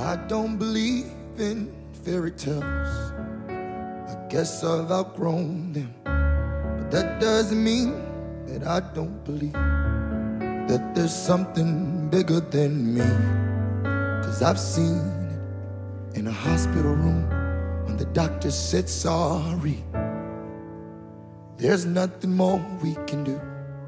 I don't believe in fairy tales. I guess I've outgrown them. But that doesn't mean that I don't believe that there's something bigger than me. 'Cause I've seen it in a hospital room when the doctor said sorry. There's nothing more we can do.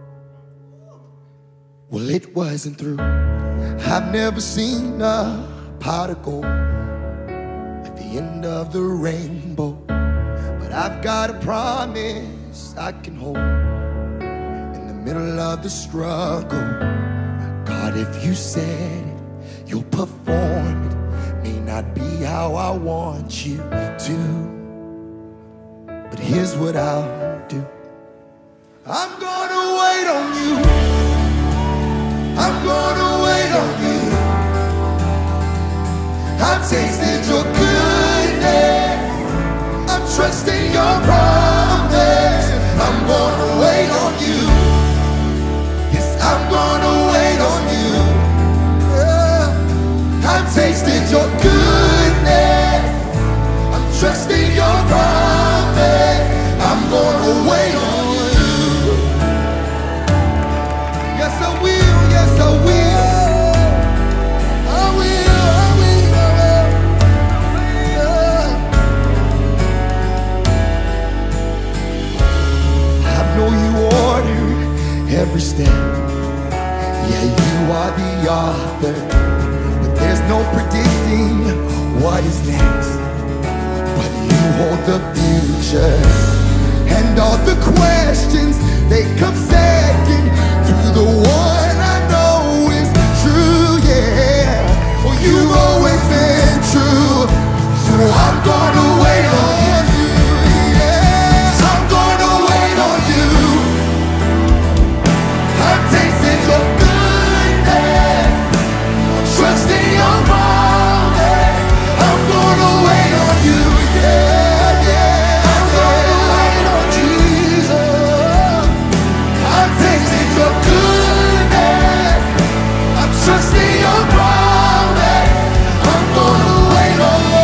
Well, it wasn't through. I've never seen a pot of gold at the end of the rainbow, but I've got a promise I can hold in the middle of the struggle. God, if you said it, you'll perform it. May not be how I want you to, but here's what I'll do. I'm gonna wait on you. I'm gonna wait on you. I've tasted your goodness. I'm trusting your promise. I'm gonna wait on you. Yes, I'm gonna wait on you. Yeah. I've tasted your goodness. I'm trusting your promise. I'm gonna wait on you. Yes, I will. Yes, I will. I will. I will. Yeah. I know you ordered every step. Yeah, you are the author, but there's no predicting what is next. But you hold the future, and all the questions, they come second to the one I know is true, yeah. Well, you've always been true, so I'm gonna wait on you, yeah. I'm gonna wait on you. I've tasted your goodness. I'm trusting your promise. I'm gonna wait on you, yeah, yeah. I'm gonna wait on Jesus. I've tasted your goodness. I'm trusting your promise. I'm gonna wait on you.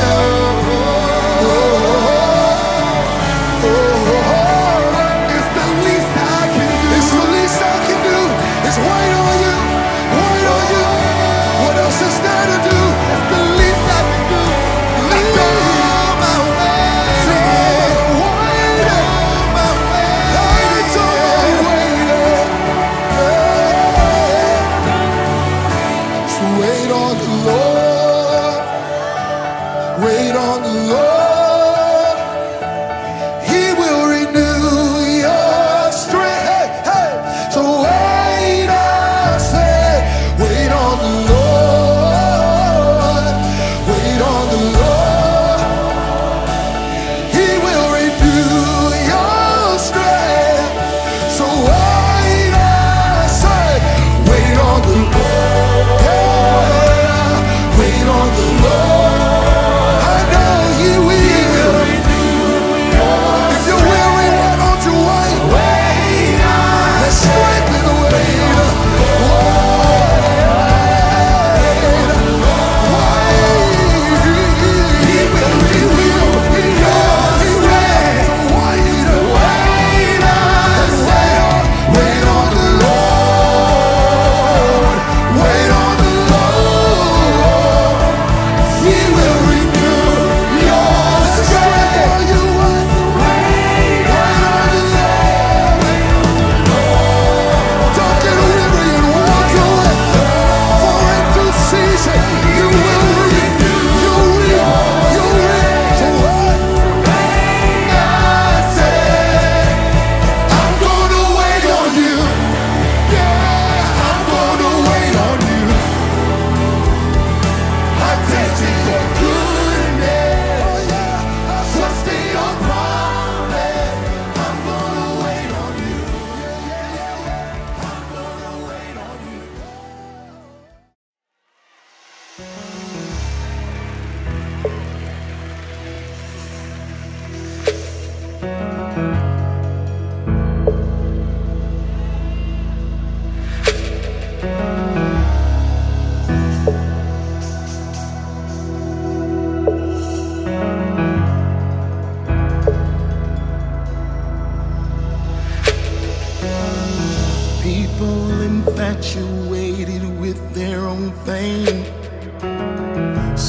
It's the least I can do. It's the least I can do. It's wait on you. Wait on you. What else is there to do? It's the least I can do. Let go of my way. Wait on my way. Wait on waiting. So wait on the Lord. Wait on the Lord. He will renew your strength. Hey, hey. So wait, I say, wait on the Lord. Wait on the Lord. He will renew your strength. So wait, I say, wait on the Lord. Yeah. Wait on the Lord. I know He will.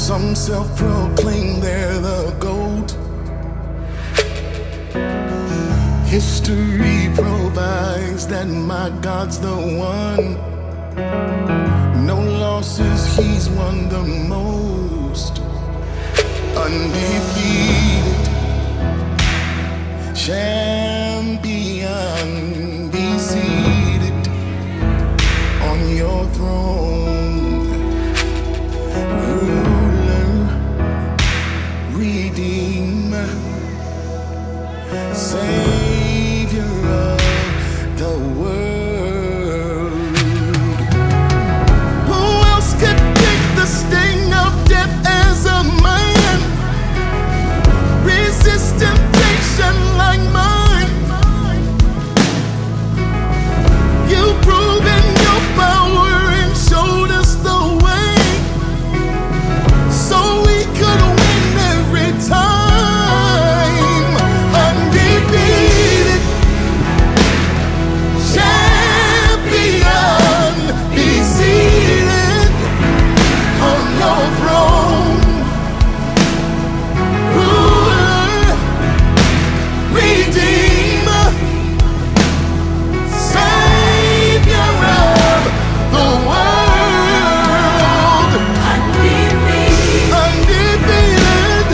Some self-proclaim they're the GOAT. History provides that my God's the one. No losses, he's won the most. Undefeated champion, be seated on your throne. Ruler, redeemer, Savior of the world. Who else could take the sting of death as a man? Resist temptation like mine. You've proven your power and showed us the way, so we could win every time. Undefeated champion, be seated on your throne. Ruler, redeemer, Savior of the world. Undefeated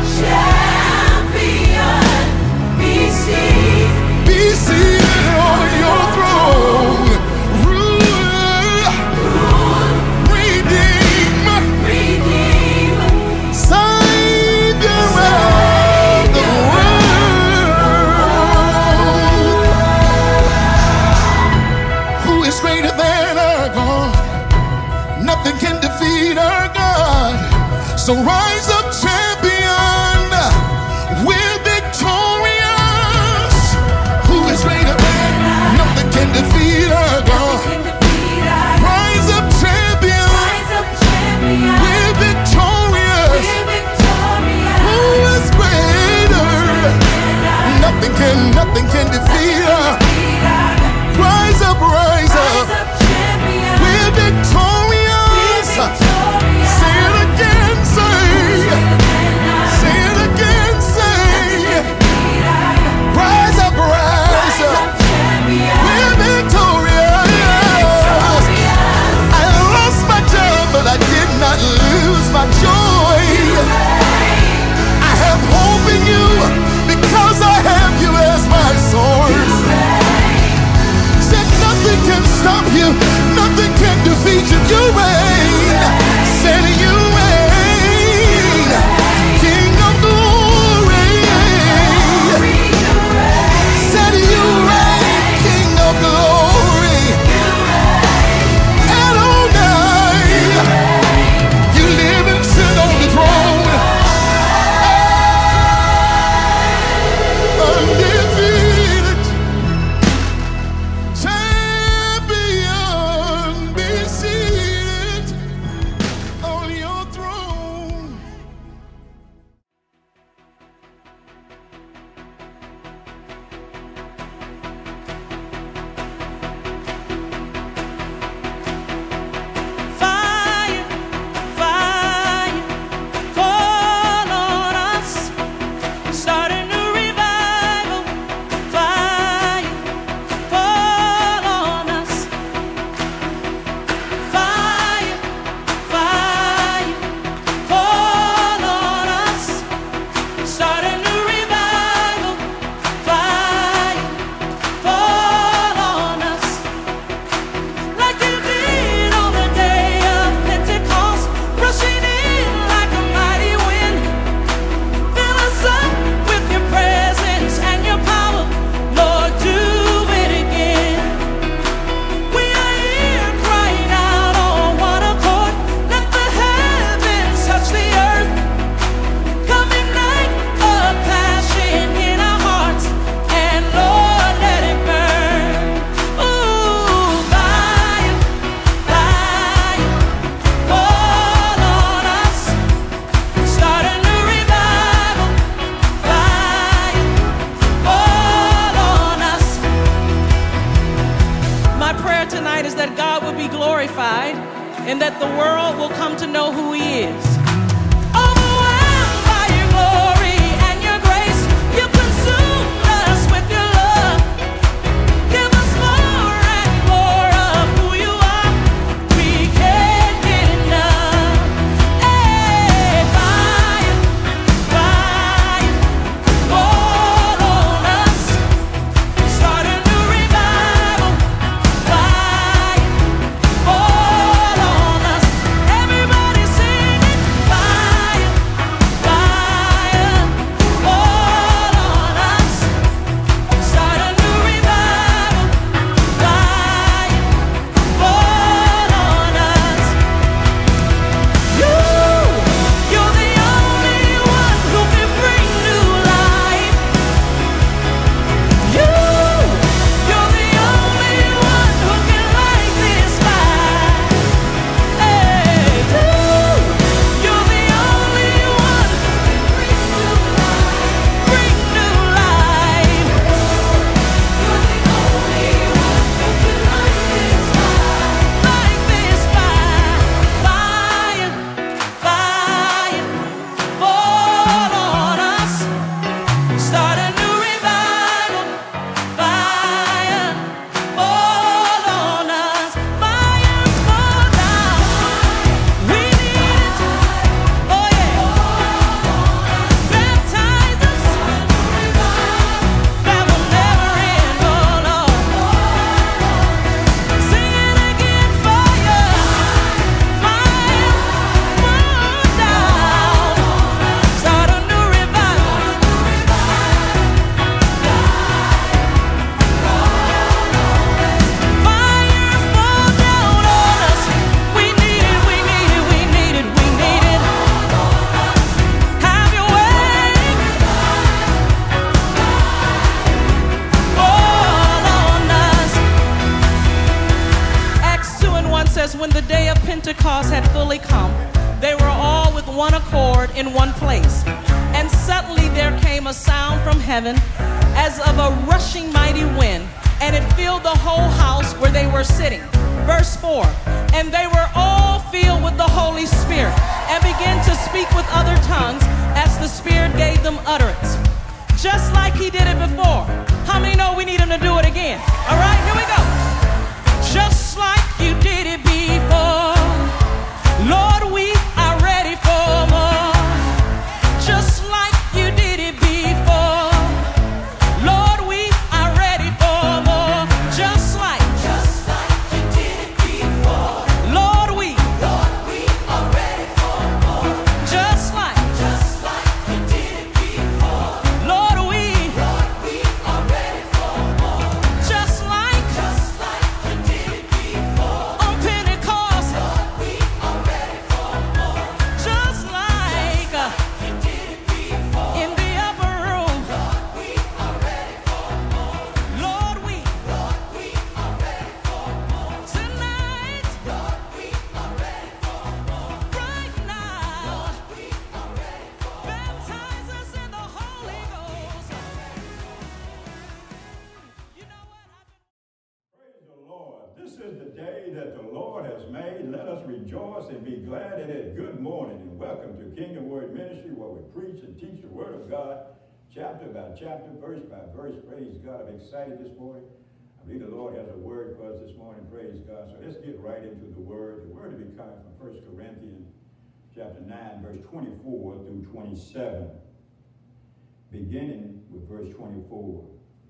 champion, be seated on your throne. Ruler, redeemer, Savior of the world. Who is greater than our God? Nothing can defeat our God. So rise up, champion. We're victorious. Who is greater than? Nothing can defeat our God. Rise up, champion. We're victorious. Who is greater? Nothing can defeat our. Rise up, rise up. We're victorious. Say it again, say it again, say rise up, rise up. We're victorious. one accord in one place. And suddenly there came a sound from heaven as of a rushing mighty wind, and it filled the whole house where they were sitting. Verse 4, and they were all filled with the Holy Spirit and began to speak with other tongues as the Spirit gave them utterance. Just like he did it before. How many know we need him to do it again? All right, here we go. Just like you did it before, Lord, we are ready for more. Just like you did it before, Lord, we are ready for more. Just like you did it before, Lord, we are ready for more. Just like you did it before, Lord, we are ready for more. Just like you did it before on Pentecost, Lord, we are ready for more. Just like you did it before in the upper room, Lord, we are ready for more. Lord, we are ready for more. Tonight, Lord, we are ready for more. Right now, Lord, we are ready for more. Baptize us in the Holy Ghost. You know what? Praise the Lord. This is the day that the Lord has made. Let us rejoice and be glad in it. Good morning and welcome to Kingdom Word Ministry, where we preach and teach the Word of God, chapter by chapter, verse by verse. Praise God. I'm excited this morning. I believe the Lord has a word for us this morning. Praise God. So let's get right into the Word. The Word will be coming from 1 Corinthians chapter 9, verse 24 through 27. Beginning with verse 24.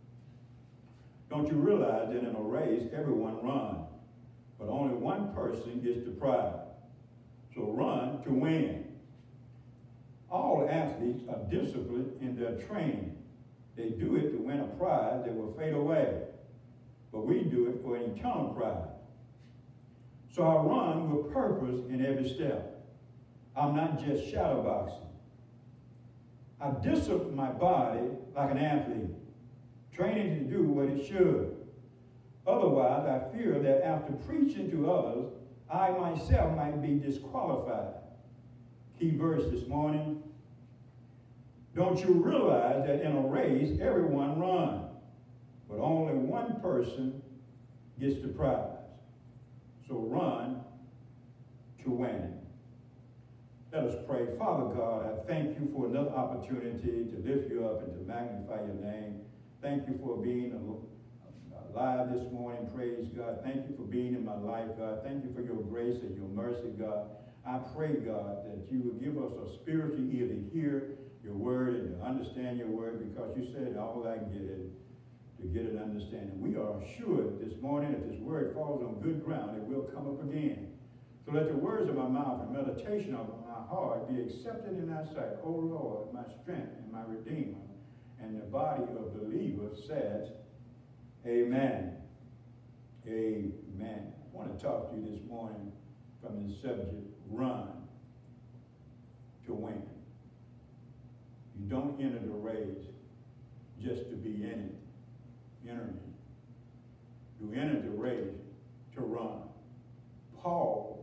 Don't you realize that in a race, everyone runs, but only one person gets the prize? So run to win. All athletes are disciplined in their training. They do it to win a prize that will fade away, but we do it for an eternal prize. So I run with purpose in every step. I'm not just shadowboxing. I discipline my body like an athlete, training to do what it should. Otherwise, I fear that after preaching to others, I myself might be disqualified. Key verse this morning. Don't you realize that in a race, everyone runs, but only one person gets the prize? So run to win. Let us pray. Father God, I thank you for another opportunity to lift you up and to magnify your name. Thank you for being alive this morning. Praise God. Thank you for being in my life, God. Thank you for your grace and your mercy, God. I pray, God, that you will give us a spiritual ear to hear your word and to understand your word, because you said all I get it to get an understanding. We are assured this morning that this word falls on good ground, it will come up again. So let the words of my mouth and meditation of my heart be accepted in thy sight, O Lord, my strength and my redeemer. And the body of believers says, amen. Amen. I want to talk to you this morning from the subject, run to win. You don't enter the race just to be in it. Enter it. You enter the race to run. Paul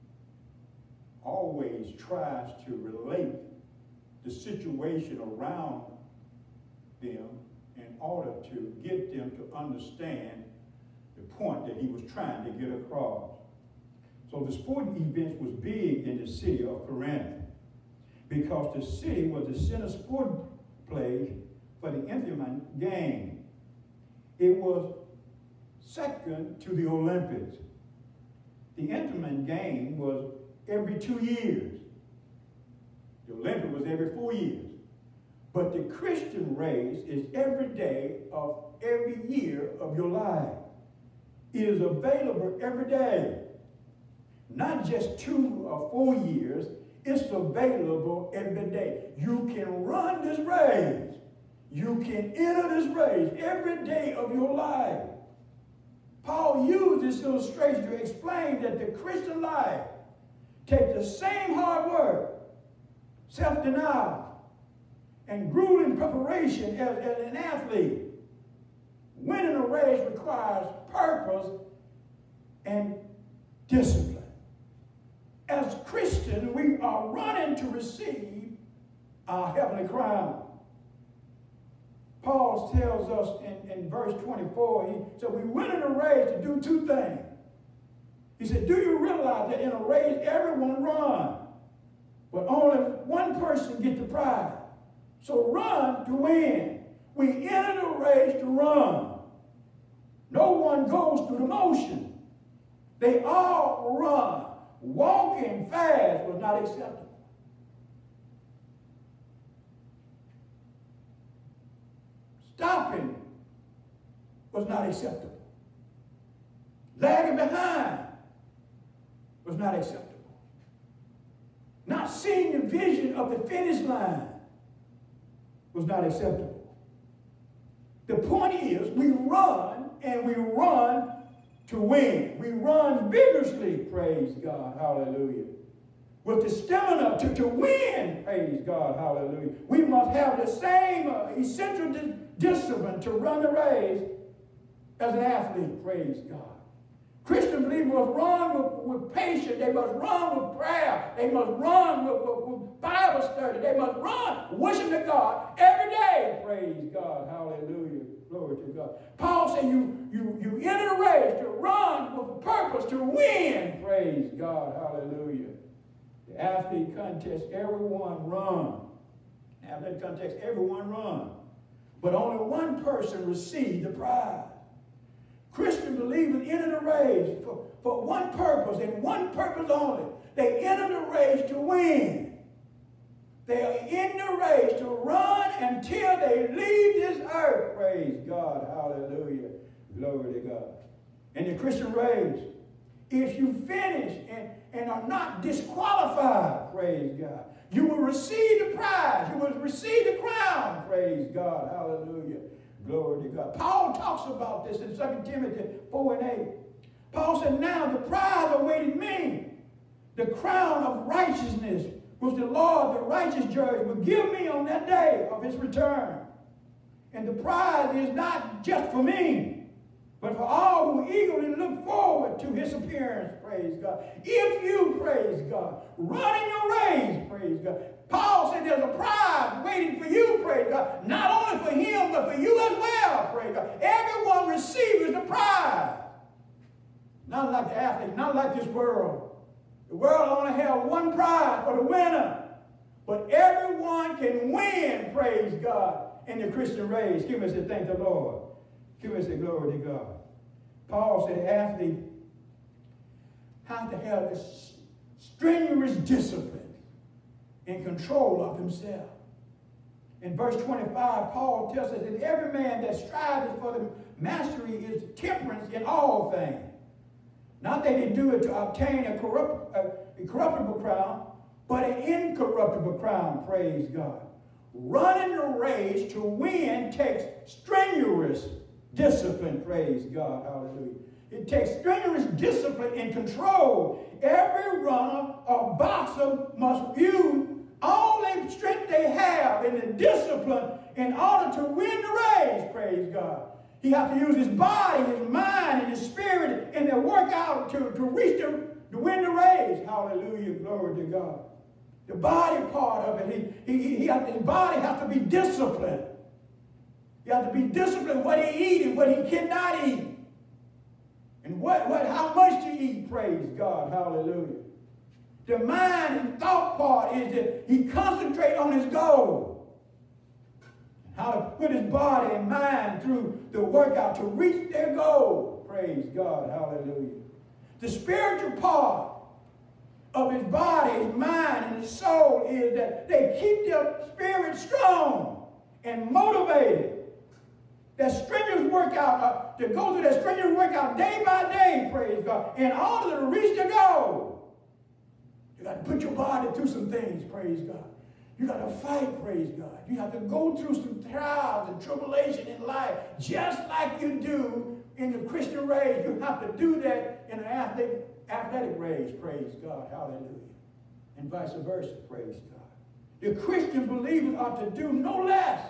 always tries to relate the situation around them in order to get them to understand the point that he was trying to get across. So the sporting events was big in the city of Corinth, because the city was the center sport play for the intimate game. It was second to the Olympics. The intimate game was every 2 years. The Olympic was every 4 years. But the Christian race is every day of every year of your life. It is available every day. Not just 2 or 4 years, it's available every day. You can run this race. You can enter this race every day of your life. Paul used this illustration to explain that the Christian life takes the same hard work, self-denial, and grueling preparation as an athlete. Winning a race requires purpose and discipline. As Christians, we are running to our heavenly crown. Paul tells us in verse 24, he said, we went in a race to do two things. He said, do you realize that in a race everyone runs, but only one person gets the prize? So run to win. We entered the race to run. No one goes through the motion. They all run. Walking fast was not acceptable. Stopping was not acceptable. Lagging behind was not acceptable. Not seeing the vision of the finish line was not acceptable. The point is, we run, and we run to win. We run vigorously, praise God, hallelujah. With the stamina to win, praise God, hallelujah. We must have the same essential discipline to run the race as an athlete, praise God. Christian believers must run with patience. They must run with prayer. They must run with Bible study. They must run worshiping God every day, praise God, hallelujah. Glory to God. Paul said you enter the race to run with a purpose to win, praise God, hallelujah. The athlete contest, everyone run. Athletic contest, everyone run. But only one person received the prize. Christian believers enter the race for one purpose and one purpose only. They enter the race to win. They are in the race to run until they leave this earth. Praise God. Hallelujah. Glory to God. In the Christian race, if you finish and are not disqualified, praise God, you will receive the prize. You will receive the crown. Praise God. Hallelujah. Glory to God. Paul talks about this in 2 Timothy 4 and 8. Paul said, now the prize awaited me, the crown of righteousness, which the Lord, the righteous judge, will give me on that day of his return. And the prize is not just for me, but for all who eagerly look forward to his appearance, praise God. If you, praise God, run in your race, praise God. Paul said there's a prize waiting for you, praise God. Not only for him, but for you as well, praise God. Everyone receives the prize. Not like the athlete, not like this world. The world only has one prize for the winner. But everyone can win, praise God, in the Christian race. Give me say, thank the Lord. Give me say, glory to God. Paul said the athlete has to have this strenuous discipline and control of himself. In verse 25, Paul tells us that every man that strives for the mastery is temperance in all things. Not that they do it to obtain a corruptible crown, but an incorruptible crown, praise God. Running the race to win takes strenuous discipline, praise God, hallelujah. It takes strenuous discipline and control. Every runner or boxer must use all the strength they have and the discipline in order to win the race, praise God. He has to use his body, his mind, and his spirit in the workout to reach to win the race. Hallelujah, glory to God. The body part of it, his body has to be disciplined. You have to be disciplined what he eats and what he cannot eat. And how much to eat, praise God, hallelujah. The mind and thought part is that he concentrates on his goal. How to put his body and mind through the workout to reach their goal. Praise God, hallelujah. The spiritual part of his body, his mind, and his soul is that they keep their spirit strong and motivated. That strenuous workout, to go through that strenuous workout day by day, praise God, in order to reach the goal. You got to put your body through some things, praise God. You got to fight, praise God. You have to go through some trials and tribulation in life, just like you do in the Christian race. You have to do that in an athletic race, praise God, hallelujah. And vice versa, praise God. The Christian believers are to do no less.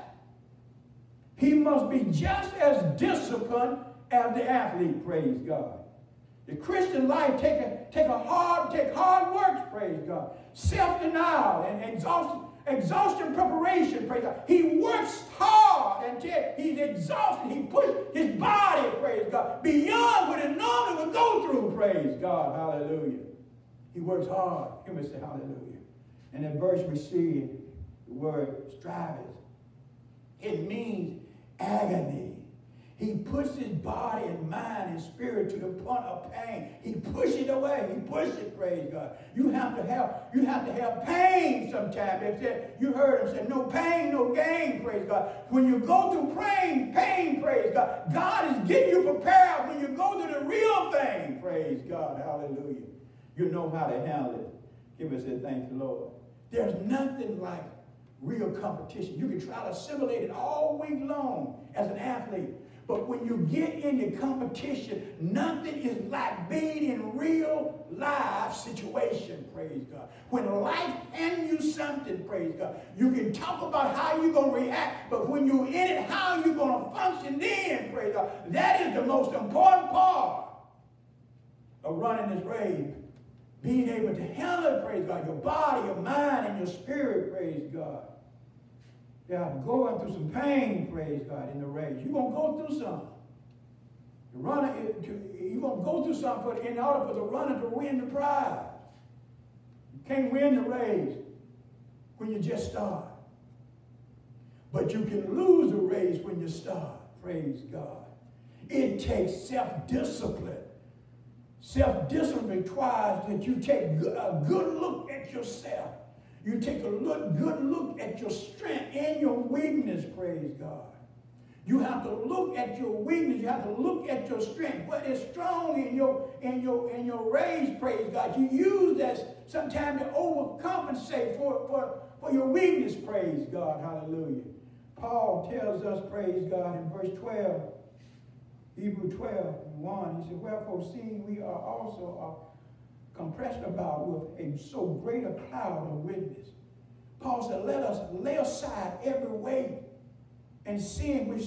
He must be just as disciplined as the athlete, praise God. The Christian life take hard work, praise God. Self-denial and exhaustion preparation, praise God. He works hard until he's exhausted. He pushes his body, praise God, beyond what it normally would go through, praise God, hallelujah. He works hard. Hear me say hallelujah. And in verse we see the word strives. It means agony. He puts his body and mind and spirit to the point of pain. He pushes it away. He pushes it, praise God. You have to have pain sometimes. You heard him say, no pain, no gain, praise God. When you go through pain, praise God, God is getting you prepared when you go through the real thing, praise God, hallelujah. You know how to handle it. Give us a thank you, Lord. There's nothing like real competition. You can try to simulate it all week long as an athlete. But when you get into competition, nothing is like being in real life situation, praise God. When life hands you something, praise God, you can talk about how you're going to react, but when you're in it, how you're going to function then, praise God. That is the most important part of running this race. Being able to handle it, praise God, your body, your mind, and your spirit, praise God. Yeah, going through some pain, praise God, in the race. You're going to go through something. You're going to go through something in order for the runner to win the prize. You can't win the race when you just start. But you can lose the race when you start, praise God. It takes self-discipline. Self-discipline requires that you take a good look at yourself. You take a good look at your strength and your weakness, praise God. You have to look at your weakness. You have to look at your strength. What is strong in your race, praise God. You use that sometimes to overcompensate for your weakness, praise God. Hallelujah. Paul tells us, praise God, in verse 12, Hebrews 12:1, he said, wherefore, seeing we are also compressed about with a so great a cloud of witness. Paul said, let us lay aside every weight and sin which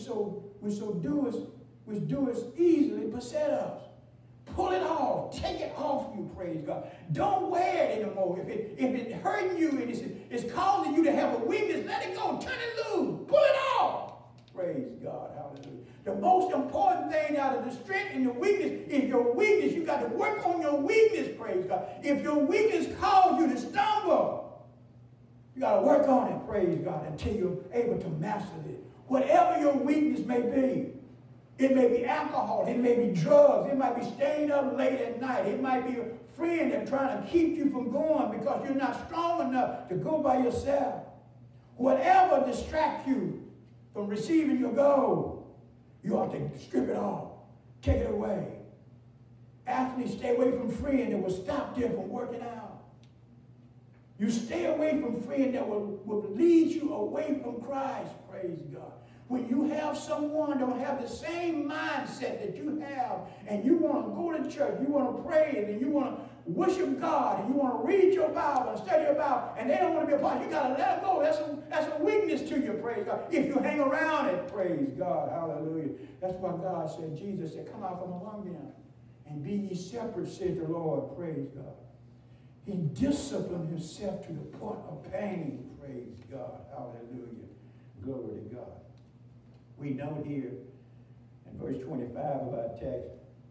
doeth easily beset us. Pull it off. Take it off you, praise God. Don't wear it anymore. If it's hurting you and it's causing you to have a weakness, let it go. Turn it loose. Pull it off. Praise God. Hallelujah. The most important thing out of the strength and the weakness is your weakness. You got to work on your weakness, praise God. If your weakness causes you to stumble, you got to work on it, praise God, until you're able to master it. Whatever your weakness may be, it may be alcohol, it may be drugs, it might be staying up late at night, it might be a friend that's trying to keep you from going because you're not strong enough to go by yourself. Whatever distracts you from receiving your goal, you ought to strip it off. Take it away. Athletes stay away from friends that will stop them from working out. You stay away from friends that will lead you away from Christ, praise God. When you have someone don't have the same mindset that you have, and you want to go to church, you want to pray, and you want to worship God, and you want to read your Bible and study your Bible, and they don't want to be a part, you got to let it go. That's a weakness to you, praise God. If you hang around it, praise God, hallelujah. That's why God said, Jesus said, come out from among them, and be ye separate, said the Lord, praise God. He disciplined himself to the point of pain, praise God, hallelujah. Glory to God. We know here in verse 25 of our text,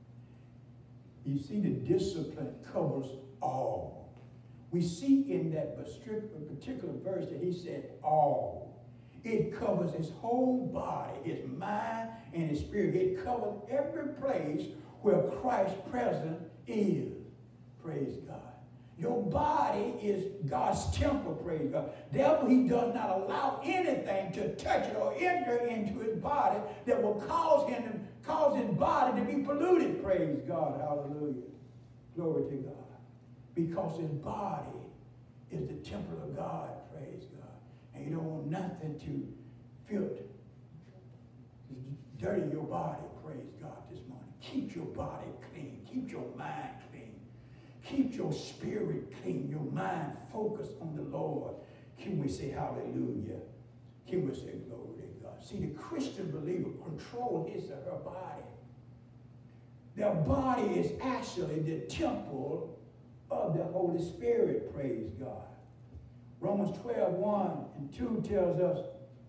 you see the discipline covers all. We see in that particular verse that he said all. It covers his whole body, his mind, and his spirit. It covers every place where Christ's presence is. Praise God. Your body is God's temple, praise God. Therefore, he does not allow anything to touch it or enter into his body that will cause his body to be polluted, praise God. Hallelujah. Glory to God. Because his body is the temple of God, praise God. And you don't want nothing to filter, dirty your body, praise God, this morning. Keep your body clean. Keep your mind clean. Keep your spirit clean, your mind focused on the Lord. Can we say hallelujah? Can we say glory to God? See, the Christian believer controls his or her body. Their body is actually the temple of the Holy Spirit, praise God. Romans 12:1-2 tells us,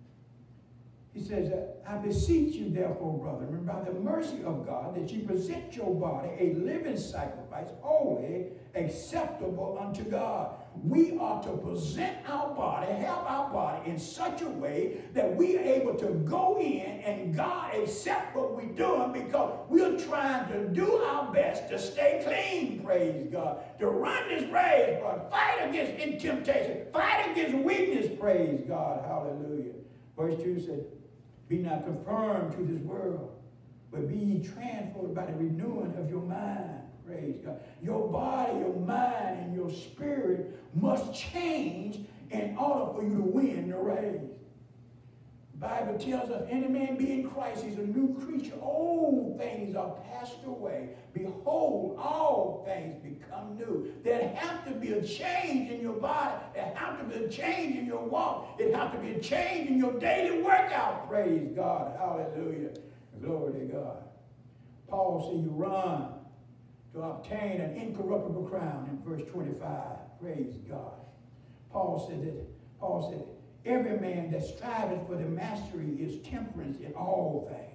he says, I beseech you, therefore, brethren, by the mercy of God, that you present your body a living sacrifice, holy, acceptable unto God. We are to present our body, have our body in such a way that we are able to go in and God accept what we're doing, because we're trying to do our best to stay clean, praise God, to run this race, but fight against temptation, fight against weakness, praise God, hallelujah. Verse 2 said, be not conformed to this world, but be ye transformed by the renewing of your mind. Praise God. Your body, your mind, and your spirit must change in order for you to win the race. The Bible tells us, any man be in Christ, he's a new creature. Old things are passed away. Behold, all things become new. There has to be a change in your body. There has to be a change in your walk. There has to be a change in your daily workout. Praise God. Hallelujah. Glory to God. Paul said you run to obtain an incorruptible crown in verse 25. Praise God. Paul said, every man that striveth for the mastery is temperance in all things.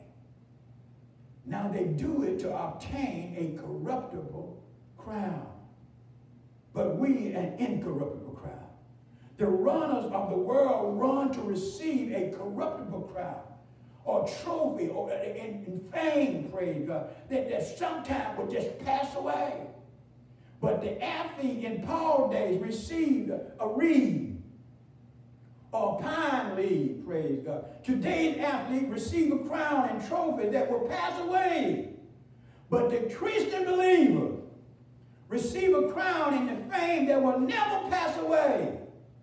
Now they do it to obtain a corruptible crown, but we an incorruptible crown. The runners of the world run to receive a corruptible crown, or trophy, or in fame, praise God, that sometime will just pass away. But the athlete in Paul's days received a reed, or pine leaf, praise God. Today's athlete receive a crown and trophy that will pass away. But the Christian believer receive a crown and the fame that will never pass away.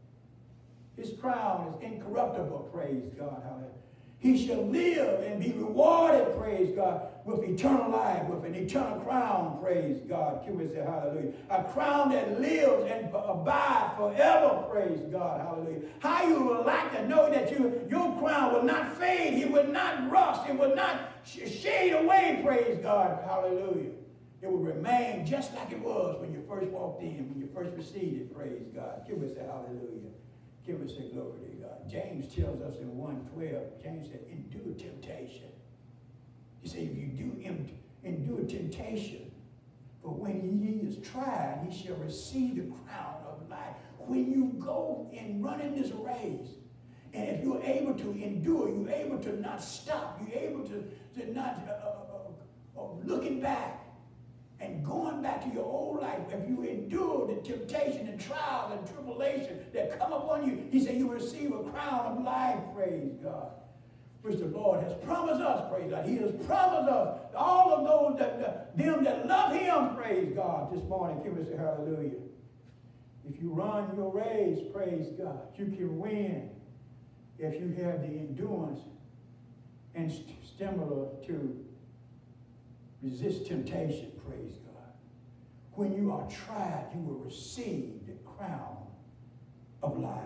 His crown is incorruptible, praise God, hallelujah. He shall live and be rewarded, praise God, with eternal life, with an eternal crown, praise God. Can we say hallelujah? A crown that lives and abides forever, praise God, hallelujah. How you would like to know that your crown will not fade, it will not rust, it will not shade away, praise God, hallelujah. It will remain just like it was when you first walked in, when you first received it, praise God. Can we say hallelujah? Can we say glory to God? James tells us in 1:12, James said, endure temptation. He said, if you do endure temptation, for when he is tried, he shall receive the crown of life. When you go and run in this race, and if you're able to endure, you're able to not stop, you're able to not looking back and going back to your old life, if you endure the temptation and trials and tribulation that come upon you, he said you will receive a crown of life, praise God, which the Lord has promised us, praise God. He has promised us, all of those them that love him, praise God. This morning, can we say hallelujah? If you run your race, praise God, you can win if you have the endurance and stamina to resist temptation, praise God. When you are tried, you will receive the crown of life.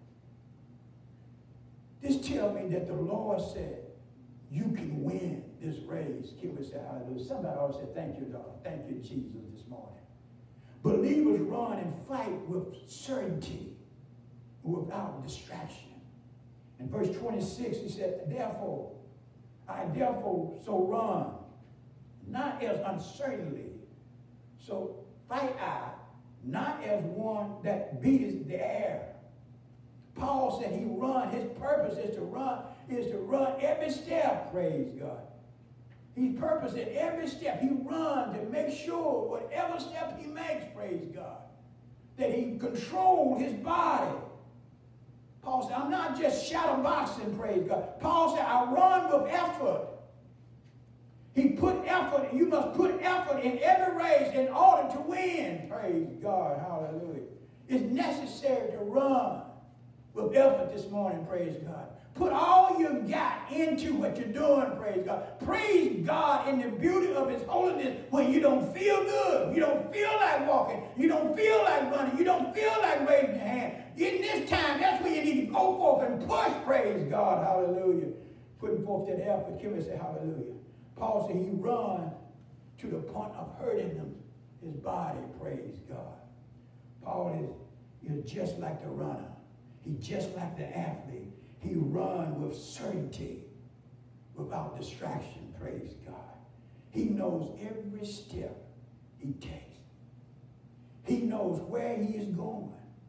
This tells me that the Lord said, you can win this race. Can we say hallelujah? Somebody ought to say, thank you, Lord. Thank you, Jesus, this morning. Believers run and fight with certainty, without distraction. In verse 26, he said, therefore, I therefore so run, not as uncertainly, so fight I, not as one that beats the air. Paul said he run, his purpose is to run every step, praise God. His purpose at every step, he runs to make sure whatever step he makes, praise God, that he controls his body. Paul said, I'm not just shadow boxing, praise God. Paul said, I run with effort. He put effort, you must put effort in every race in order to win. Praise God, hallelujah. It's necessary to run with effort this morning, praise God. Put all you got into what you're doing, praise God. Praise God in the beauty of his holiness when you don't feel good. You don't feel like walking. You don't feel like running. You don't feel like raising your hand. In this time, that's when you need to go forth and push, praise God, hallelujah. Putting forth that effort, can we say hallelujah? Paul said he run to the point of hurting him, his body, praise God. Paul is just like the runner. He just like the athlete. He run with certainty, without distraction, praise God. He knows every step he takes. He knows where he is going.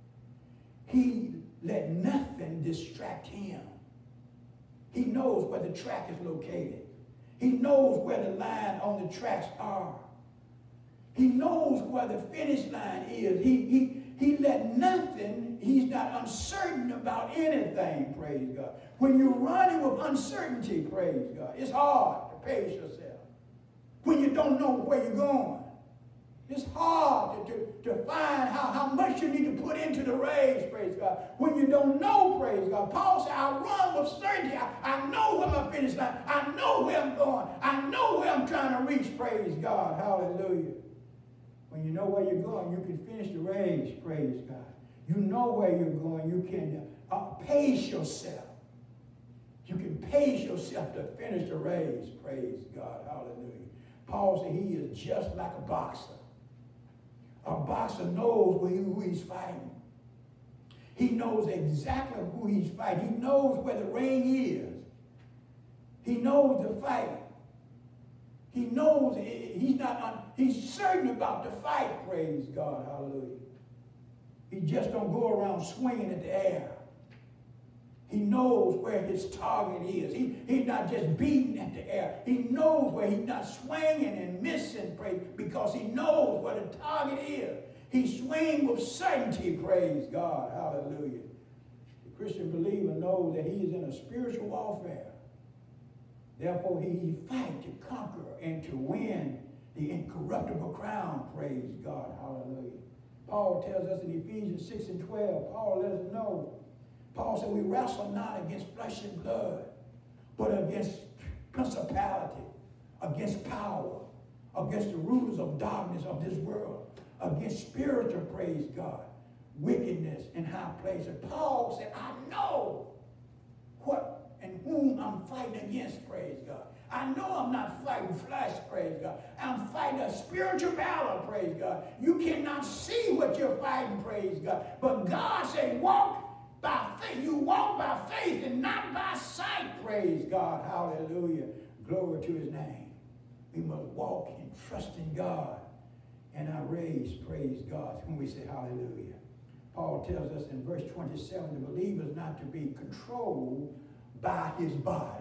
He let nothing distract him. He knows where the track is located. He knows where the line on the tracks are. He knows where the finish line is. He let nothing, he's not uncertain about anything, praise God. When you're running with uncertainty, praise God, it's hard to pace yourself. When you don't know where you're going, it's hard to find how much you need to put into the race, praise God. When you don't know, praise God. Paul said, I run with certainty. I know where my finish line. I know where I'm going. I know where I'm trying to reach, praise God. Hallelujah. When you know where you're going, you can finish the race, praise God. You know where you're going. You can pace yourself. You can pace yourself to finish the race, praise God. Hallelujah. Paul said he is just like a boxer. A boxer knows who he's fighting. He knows exactly who he's fighting. He knows where the ring is. He knows the fight. He knows he's certain about the fight, praise God, hallelujah. He just don't go around swinging at the air. He knows where his target is. He's not just beating at the air. He knows where he's not swinging and missing, praise, because he knows where the target is. He swings with certainty, praise God, hallelujah. The Christian believer knows that he is in a spiritual warfare. Therefore, he fights to conquer and to win the incorruptible crown, praise God, hallelujah. Paul tells us in Ephesians 6 and 12, Paul let us know, Paul said, we wrestle not against flesh and blood, but against principality, against power, against the rulers of darkness of this world, against spiritual, praise God, wickedness in high places. Paul said, I know what and whom I'm fighting against, praise God. I know I'm not fighting flesh, praise God. I'm fighting a spiritual battle, praise God. You cannot see what you're fighting, praise God. But God said, walk by faith. You walk by faith and not by sight, praise God. Hallelujah. Glory to his name. We must walk and trust in God and our race, praise God, when we say hallelujah. Paul tells us in verse 27, the believer is not to be controlled by his body.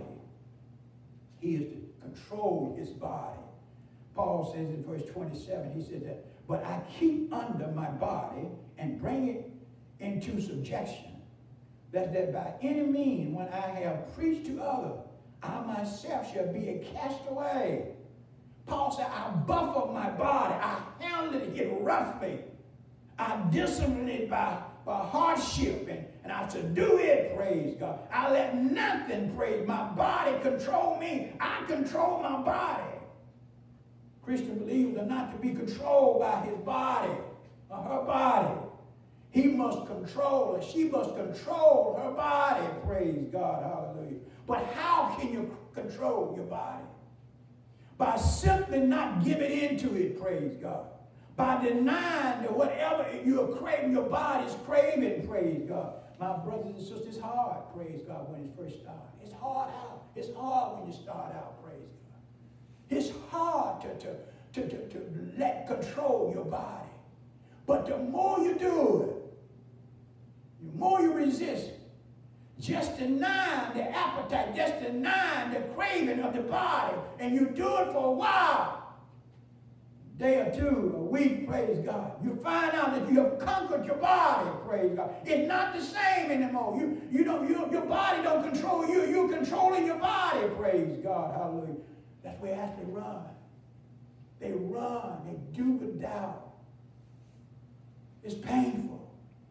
He is to control his body. Paul says in verse 27, he said that, but I keep under my body and bring it into subjection, that by any means, when I have preached to others, I myself shall be a castaway. Paul said, I buff up my body. I handle it roughly. I discipline it by hardship, and I subdue it, praise God. I let nothing, praise, my body control me. I control my body. Christian believers are not to be controlled by his body or her body. He must control her. She must control her body, praise God, hallelujah. But how can you control your body? By simply not giving into it, praise God. By denying that whatever you're craving, your body's craving, praise God. My brothers and sisters, it's hard, praise God, when it first starts. It's hard out. It's hard when you start out, praise God. It's hard to let control your body. But the more you do it, the more you resist, just denying the appetite, just denying the craving of the body, and you do it for a while, day or two, a week, praise God, you find out that you have conquered your body, praise God. It's not the same anymore. Your body don't control you. You're controlling your body, praise God, hallelujah. That's where athletes run. They run, they do without. It's painful,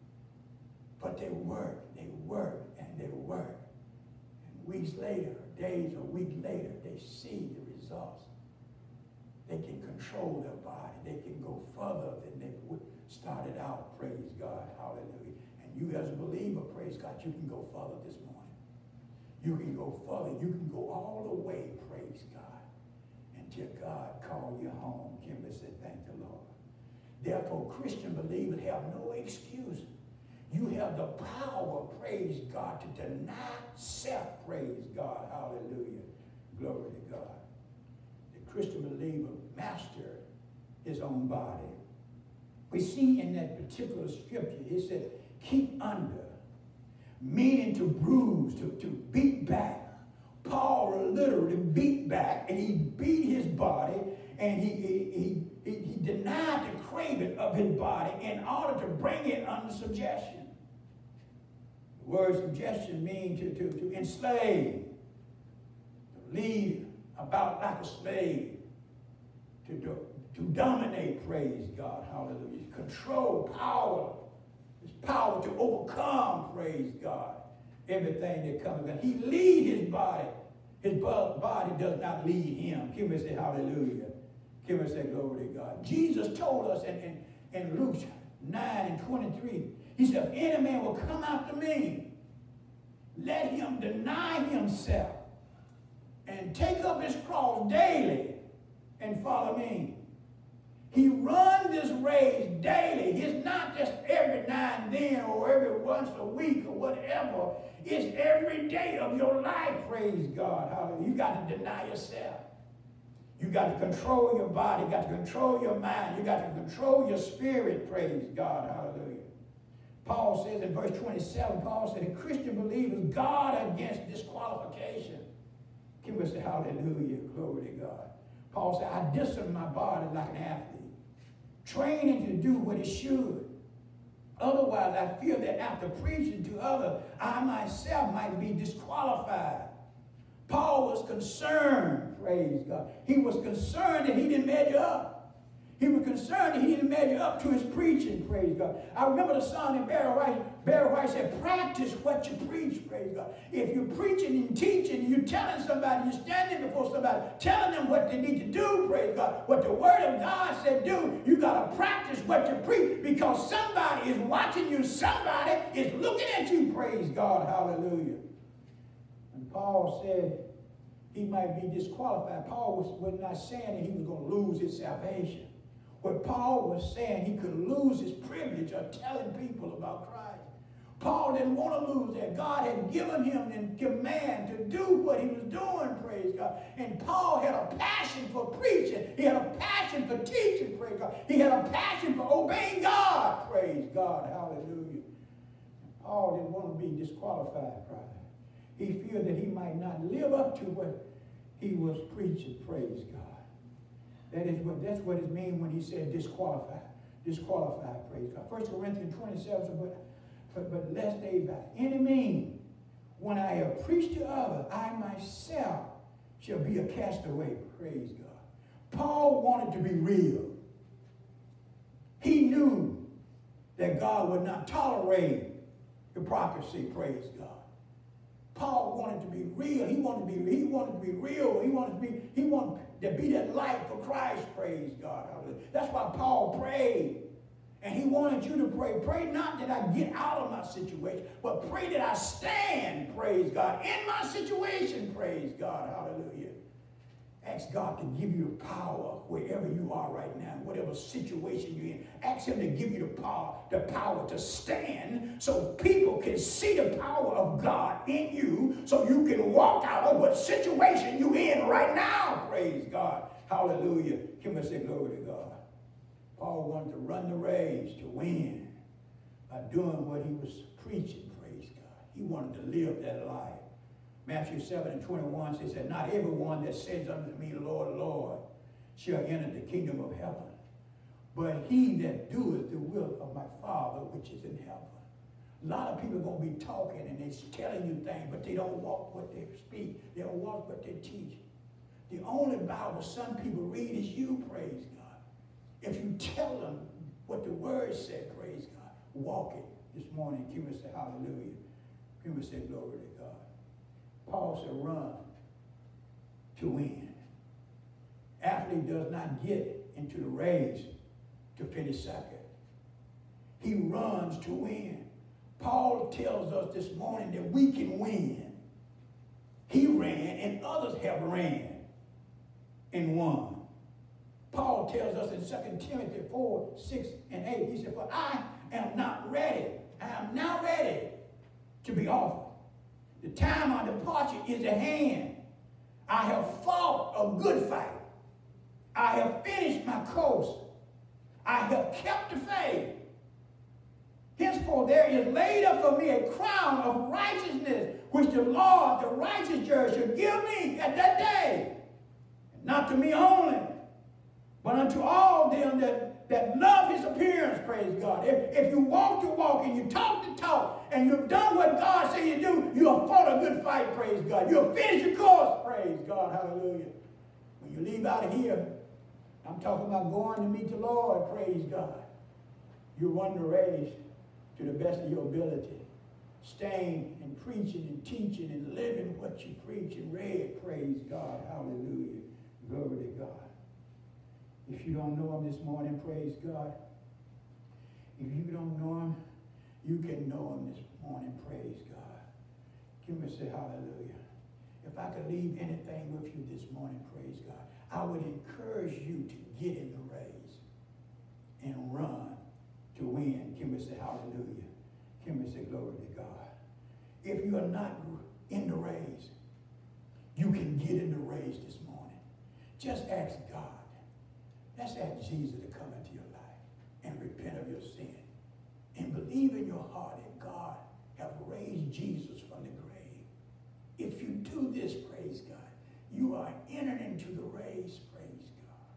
but they work, and they work. And weeks later, days or weeks later, they see the results. They can control their body. They can go further than they started out, praise God, hallelujah. And you as a believer, praise God, you can go further this morning. You can go further. You can go all the way, praise God, until God call you home. Kimberly said, thank the Lord. Therefore, Christian believers have no excuse. You have the power, praise God, to deny self, praise God. Hallelujah. Glory to God. The Christian believer mastered his own body. We see in that particular scripture, it said, keep under, meaning to bruise, to beat back. Paul literally beat back, and he beat his body, and he denied the craving of his body in order to bring it under subjection. The word subjection means to enslave, to lead about like a slave, to dominate, praise God, hallelujah. Control, power. It's power to overcome, praise God, everything that comes. He leads his body. His body does not lead him. Can we say hallelujah? Can we say glory to God? Jesus told us in Luke 9:23, he said, if any man will come after me, let him deny himself and take up his cross daily and follow me. He runs this race daily. It's not just every now and then or every once a week or whatever. It's every day of your life, praise God. Hallelujah. You got to deny yourself. You got to control your body. You got to control your mind. You got to control your spirit, praise God. Hallelujah. Paul says in verse 27, Paul said, a Christian believer is guard against disqualification. Can we say hallelujah? Glory to God. Paul said, I discipline my body like an athlete, training to do what it should. Otherwise, I fear that after preaching to others, I myself might be disqualified. Paul was concerned, praise God. He was concerned that he didn't measure up. He was concerned that he didn't measure up to his preaching, praise God. I remember the song in Barry White said, practice what you preach, praise God. If you're preaching and teaching, you're telling somebody, you're standing before somebody, telling them what they need to do, praise God. What the Word of God said do, you got to practice what you preach because somebody is watching you, somebody is looking at you, praise God, hallelujah. And Paul said he might be disqualified. Paul was not saying that he was going to lose his salvation. What Paul was saying, he could lose his privilege of telling people about Christ. Paul didn't want to lose that. God had given him the command to do what he was doing, praise God. And Paul had a passion for preaching. He had a passion for teaching, praise God. He had a passion for obeying God, praise God, hallelujah. And Paul didn't want to be disqualified, praise. He feared that he might not live up to what he was preaching, praise God. That's what it means when he said disqualified. Disqualified, praise God. 1 Corinthians 27 says, but lest they by any means, when I have preached to others, I myself shall be a castaway, praise God. Paul wanted to be real. He knew that God would not tolerate hypocrisy, praise God. Paul wanted to be real. He wanted to be real. He wanted to be that light for Christ, praise God. That's why Paul prayed. And he wanted you to pray. Pray not that I get out of my situation, but pray that I stand, praise God, in my situation, praise God. Hallelujah. Ask God to give you the power wherever you are right now, whatever situation you're in. Ask him to give you the power to stand so people can see the power of God in you so you can walk out of what situation you're in right now. Praise God. Hallelujah. Can we say glory to God? Paul wanted to run the race to win by doing what he was preaching. Praise God. He wanted to live that life. Matthew 7:21 says that not everyone that says unto me, Lord, Lord, shall enter the kingdom of heaven, but he that doeth the will of my Father which is in heaven. A lot of people are going to be talking and they're telling you things, but they don't walk what they speak. They don't walk what they teach. The only Bible some people read is you, praise God. If you tell them what the word said, praise God, walk it. This morning, can we say hallelujah? Can we say glory to God? Paul said, run to win. Athlete does not get into the race to finish second. He runs to win. Paul tells us this morning that we can win. He ran and others have ran and won. Paul tells us in 2 Timothy 4:6-8, he said, for I am not ready I am now ready to be offered. The time of departure is at hand. I have fought a good fight. I have finished my course. I have kept the faith. Henceforth there is laid up for me a crown of righteousness, which the Lord, the righteous judge, shall give me at that day. And not to me only, but unto all them that love his appearance, praise God. If you walk the walk and you talk the talk and you've done what God said you do, you have fought a good fight, praise God. You have finished your course, praise God, hallelujah. When you leave out of here, I'm talking about going to meet the Lord, praise God. You run the race to the best of your ability, staying and preaching and teaching and living what you preach and read, praise God, hallelujah, glory to God. If you don't know him this morning, praise God. If you don't know him, you can know him this morning, praise God. Give me a say hallelujah. If I could leave anything with you this morning, praise God, I would encourage you to get in the race and run to win. Give me a say hallelujah. Give me a say glory to God. If you are not in the race, you can get in the race this morning. Just ask God. Let's ask Jesus to come into your life and repent of your sin and believe in your heart that God have raised Jesus from the grave. If you do this, praise God, you are entering into the race, praise God.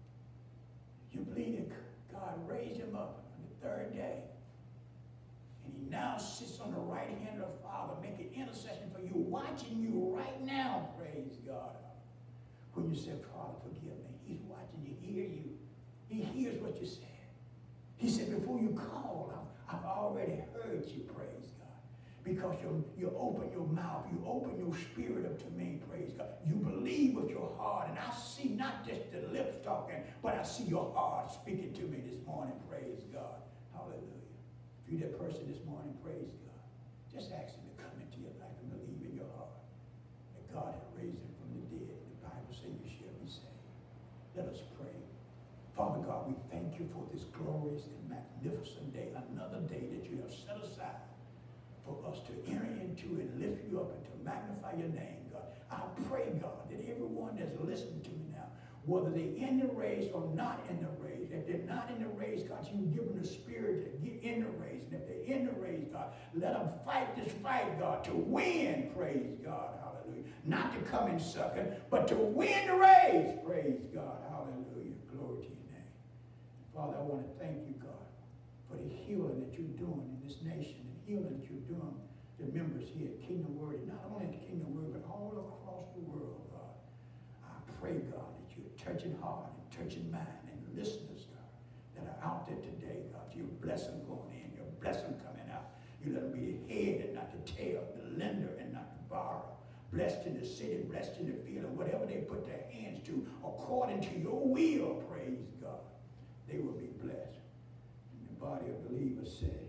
You believe that God raised him up on the third day, and he now sits on the right hand of the Father, making intercession for you, watching you right now, praise God. When you said, Father, forgive me, he's watching you, hear you. He hears what you said. He said, before you call, I've already heard you, praise God. Because you open your mouth, you open your spirit up to me, praise God. You believe with your heart, and I see not just the lips talking, but I see your heart speaking to me this morning, praise God. Hallelujah. If you're that person this morning, praise God. Just ask him to come into your life and believe in your heart that God has raised him from the dead. The Bible says you shall be saved. Let us pray. Father God, we thank you for this glorious and magnificent day, another day that you have set aside for us to enter into and lift you up and to magnify your name, God. I pray, God, that everyone that's listening to me now, whether they're in the race or not in the race, if they're not in the race, God, you give them the spirit to get in the race. And if they're in the race, God, let them fight this fight, God, to win, praise God, hallelujah. Not to come in second, but to win the race, praise God, hallelujah. Glory to your name. Father, I want to thank you, God, for the healing that you're doing in this nation and healing that you're doing the members here at Kingdom Word, and not only at Kingdom Word, but all across the world, God. I pray, God, that you're touching heart and touching mind and listeners, God, that are out there today, God. Your blessing going in, your blessing coming out. You let them be the head and not the tail, the lender and not the borrower. Blessed in the city, blessed in the field, and whatever they put their hands to, according to your will, praise God, they will be blessed. And the body of believers say,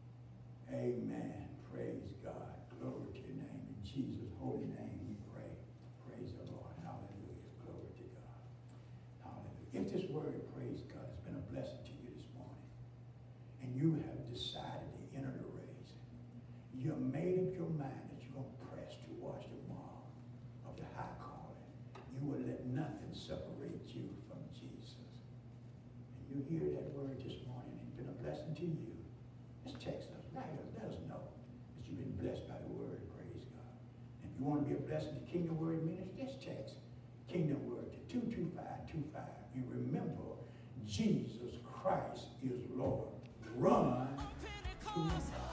amen. Praise God. Glory to your name. In Jesus' holy name we pray. Praise the Lord. Hallelujah. Glory to God. Hallelujah. If this word, praise God, has been a blessing to you this morning, and you have decided to enter the race, you have made up your mind that you're going to press towards the mark of the high calling. You will let nothing separate you from Jesus. And you hear that word this morning, and it's been a blessing to you. Just text us, write us, let us know that you've been blessed by the word, praise God. And if you want to be a blessing to Kingdom Word Ministry, just text Kingdom Word to 22525. And remember, Jesus Christ is Lord. Run to God.